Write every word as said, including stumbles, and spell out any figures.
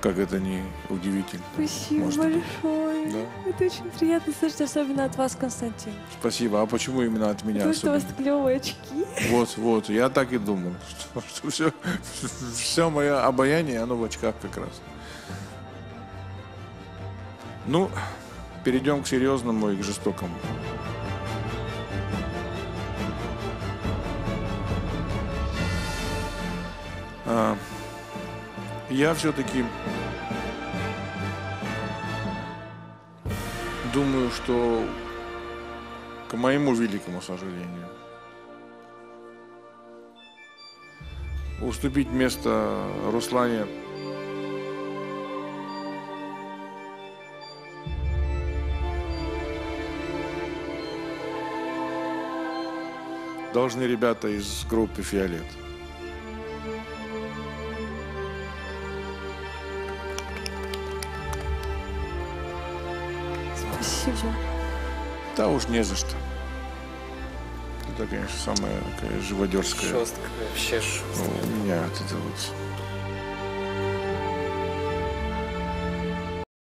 Как это не удивительно. Спасибо Может быть. большое. Да. Это очень приятно слышать, особенно от вас, Константин. Спасибо. А почему именно от меня Потому что у вас особенно? клевые очки. Вот, вот. Я так и думал, что, что все, все мое обаяние, оно в очках как раз. Ну, перейдем к серьезному и к жестокому. А, я все-таки думаю, что, к моему великому сожалению, уступить место Руслане должны ребята из группы «Фиолет». Спасибо. Да уж не за что. Это, конечно, самая такая живодерская. Жестко, вообще жестко. У меня вот это вот